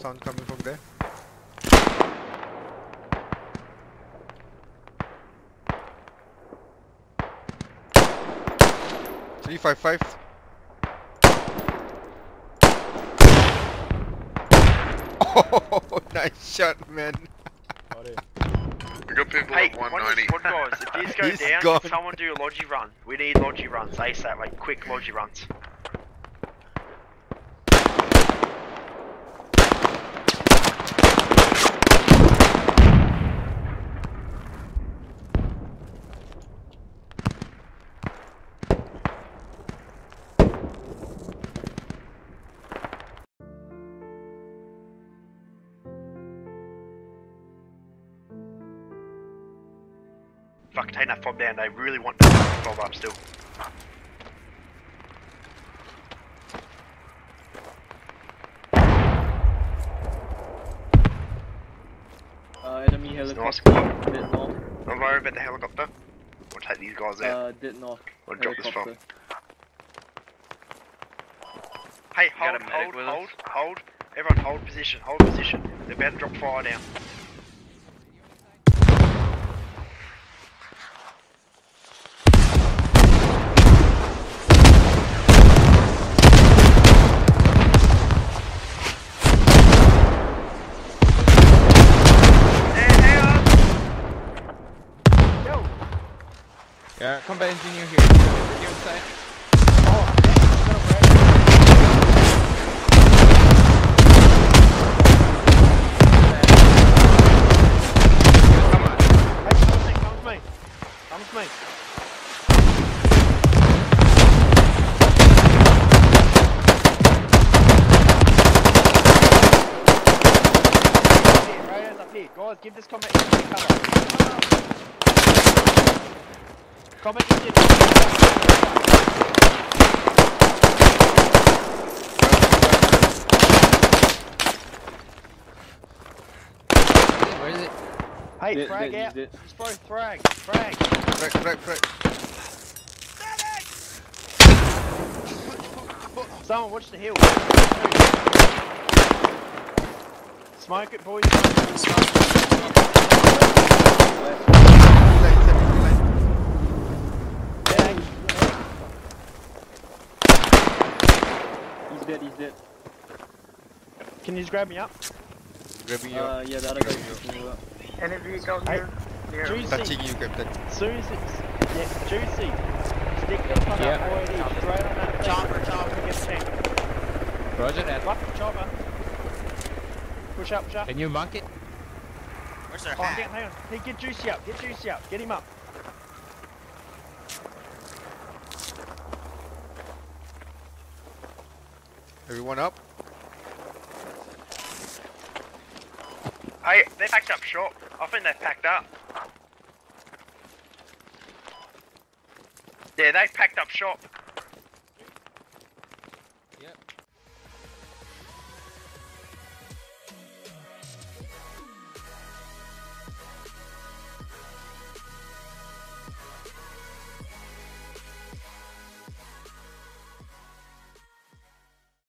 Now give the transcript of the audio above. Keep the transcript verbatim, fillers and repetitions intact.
sound coming from there. Three five five. Oh, nice shot, man. We got people hey, at one ninety. Squad guys, if these go He's down, gone. someone do a logi run. We need logi runs ASAP, like quick logi runs. Fuck, take that fob down, they really want to take that fob up still. Uh, enemy Nice helicopter. squad. Bit north. Don't worry about the helicopter. We'll take these guys out. Uh, bit north. We'll drop this fob. Helicopter. Hey, hold, got a hold, medic with hold, us? hold. Everyone hold position, hold position. They're about to drop fire down. Yeah, combat engineer here. You're inside. Come on. Hey, come with me, come with me. Come with me. Here, radio's up here. Guys, give this combat engineer cover. Combat engineer Where is it? Hey, Did- frag did- out. did- Just throw frag. Frag. Frag, frag, frag. Someone watch the hill. Smoke it, boys. Yeah. He's dead, he's dead. Can you just grab me up? Grabbing you. Uh, yeah, the other guy's picking you up. Any vehicle Hey, here? Near. Juicy. Touching you, Captain. Soon as it's yeah, juicy. Stick the fuck Yeah. up already. Straight on that thing. Chopper, chopper. Get the tank. Roger that. Lock the chopper. Push up, push up. Can you monk it? Where's their Oh, hat? hang on, hang on. Hey, get juicy up. Get juicy up. Get him up. Everyone up? Hey, they packed up shop. I think they've packed up. Yeah, they packed up shop.